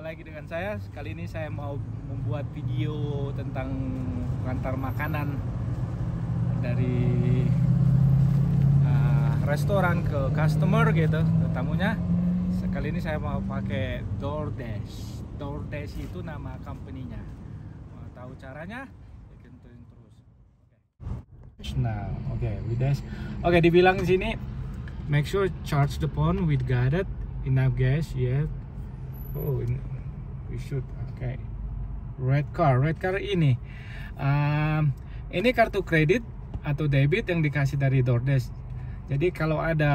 lagi dengan saya. Kali ini saya mau membuat video tentang antar makanan dari restoran ke customer gitu, ke tamunya. Kali ini saya mau pakai DoorDash. DoorDash itu nama company-nya. Mau tahu caranya? Ikutin terus. Nah, with this. Dibilang di sini, make sure charge the phone with guided enough gas yet. Oh, we should. Red car ini. Ini kartu kredit atau debit yang dikasih dari DoorDash. Jadi kalau ada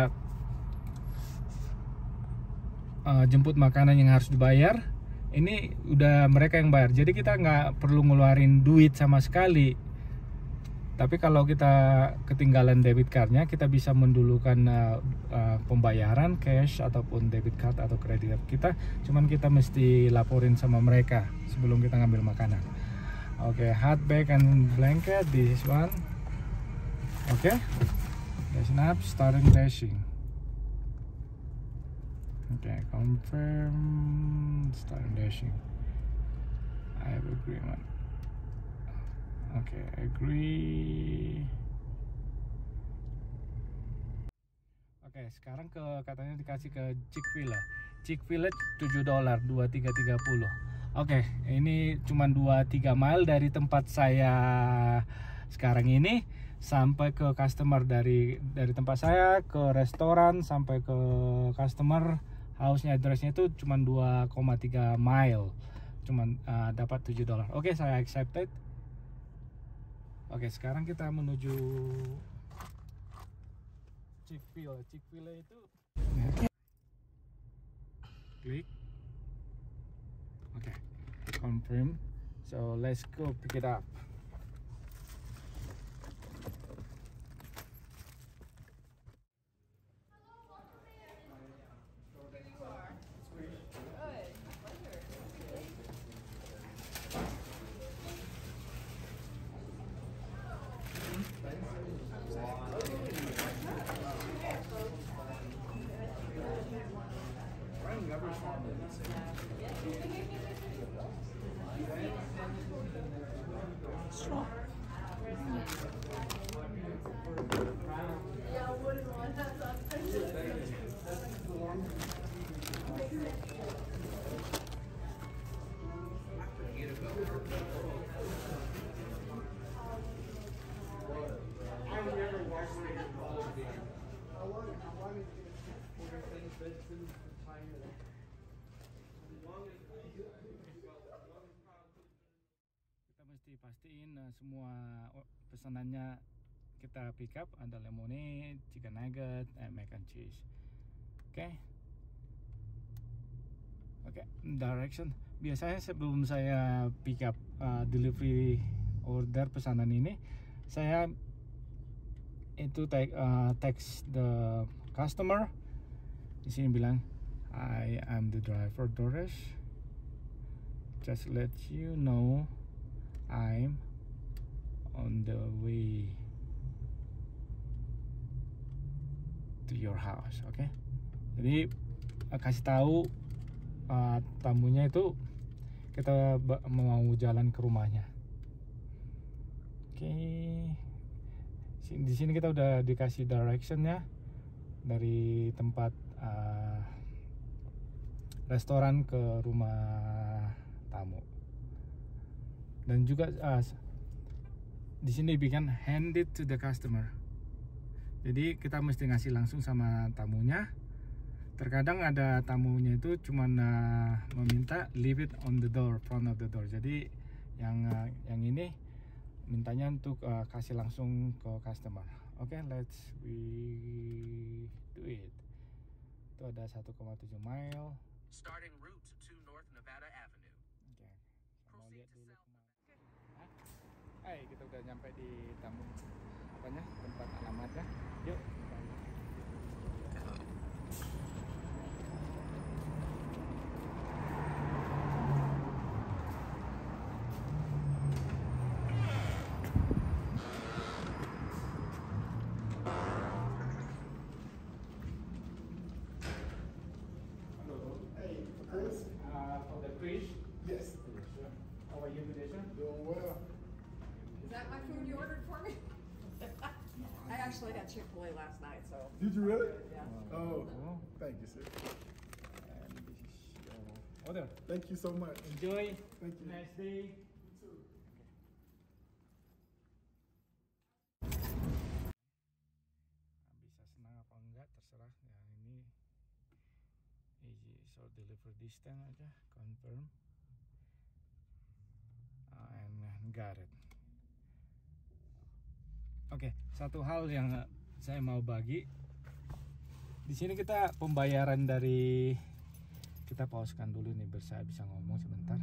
jemput makanan yang harus dibayar, ini udah mereka yang bayar. Jadi kita nggak perlu ngeluarin duit sama sekali. Tapi kalau kita ketinggalan debit cardnya, kita bisa mendulukan pembayaran cash ataupun debit card atau kredit kita. Cuman kita mesti laporin sama mereka sebelum kita ngambil makanan. Hot bag and blanket, this one. Dashing up, starting dashing. Confirm, starting dashing. I have agreement. Agree. Sekarang katanya dikasih ke Chick-fil-A $7, 23.30. Ini cuma 2-3 mile dari tempat saya sekarang ini sampai ke customer, dari tempat saya ke restoran sampai ke customer house-nya, address-nya itu cuma 2,3 mile. Cuman dapat $7. Saya accepted. Sekarang kita menuju Chick-fil-A. Chick-fil-A itu klik. Confirm. So let's go pick it up. Kita mesti pastiin semua pesanannya kita pick up. Ada lemonade, chicken nugget, mac and cheese. Direction. Biasanya sebelum saya pick up delivery order pesanan ini, saya itu text the customer. Di sini bilang, I am the driver DoorDash. Just let you know I'm on the way to your house. Jadi kasih tahu tamunya itu kita mau jalan ke rumahnya. Di sini kita udah dikasih directionnya dari tempat restoran ke rumah tamu. Dan juga di sini dibikin hand it to the customer. Jadi kita mesti ngasih langsung sama tamunya. Terkadang ada tamunya itu cuman meminta leave it on the door, front of the door. Jadi yang ini mintanya untuk kasih langsung ke customer. Let's we do it. Itu ada 1,7 mile. Starting route to North Nevada Avenue. Mau lihat dulu kemana. Kita udah nyampe di tempat alamatnya. Yuk. fish. Yes. Sure. How are you today, sir? Doing well. Is that my food you ordered for me? I actually had Chick-fil-A last night, so. Did you really? Yeah. Oh, Oh, thank you, sir. and this is your order. Thank you so much. Enjoy. Thank you. Nice day. Bisa senang apa enggak terserah ya. Ini easy so deliver distance aja, confirm, and got it. Oke, satu hal yang saya mau bagi di sini, kita pembayaran dari, kita pausekan dulu nih biar saya bisa ngomong sebentar.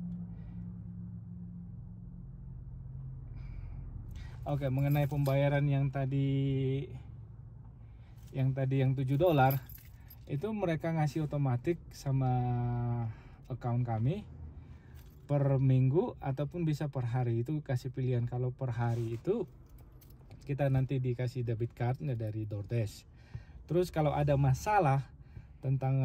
Oke, mengenai pembayaran yang tadi yang $7 itu mereka ngasih otomatis sama account kami per minggu ataupun bisa per hari. Itu kasih pilihan. Kalau per hari itu kita nanti dikasih debit cardnya dari DoorDash. Terus kalau ada masalah tentang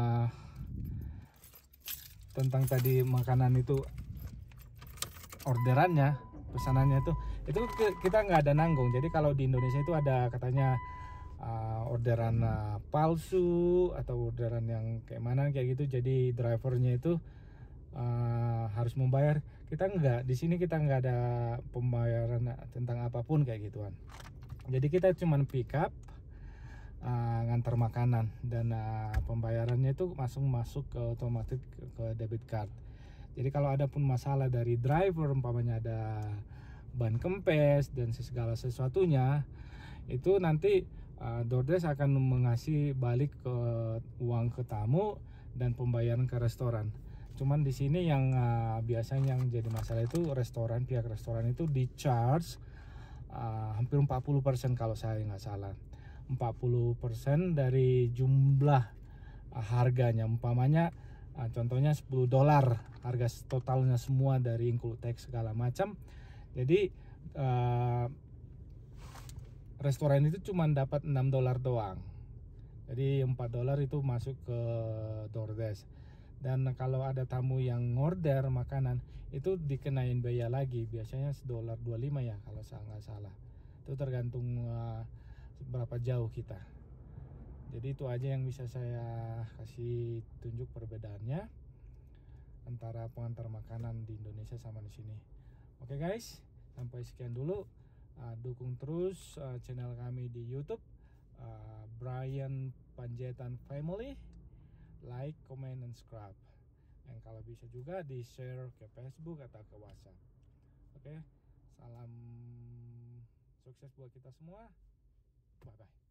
tadi makanan itu, orderannya, pesanannya itu kita nggak ada nanggung. Jadi kalau di Indonesia itu ada katanya orderan palsu atau orderan yang kayak mana kayak gitu, jadi drivernya itu harus membayar. Kita nggak, di sini kita nggak ada pembayaran tentang apapun kayak gituan. Jadi kita cuman pick up, ngantar makanan, dan pembayarannya itu masuk ke otomatis ke debit card. Jadi kalau ada pun masalah dari driver, umpamanya ada ban kempes dan segala sesuatunya, itu nanti DoorDash akan mengasih balik ke uang ke tamu dan pembayaran ke restoran. Cuman di sini yang biasanya yang jadi masalah itu restoran, pihak restoran itu di charge hampir 40% kalau saya nggak salah. 40% dari jumlah harganya. Umpamanya contohnya $10 harga totalnya semua dari include tax segala macam. Jadi restoran itu cuma dapat $6 doang. Jadi $4 itu masuk ke DoorDash. Dan kalau ada tamu yang order makanan itu dikenain biaya lagi, biasanya $1.25 ya kalau saya nggak salah. Itu tergantung berapa jauh kita. Jadi itu aja yang bisa saya kasih tunjuk perbedaannya antara pengantar makanan di Indonesia sama di sini. Oke guys, sampai sekian dulu. Dukung terus channel kami di YouTube, Brian Panjaitan Family. Like, comment, dan subscribe. Dan kalau bisa juga di share ke Facebook atau ke WhatsApp. Oke, salam sukses buat kita semua. Bye bye.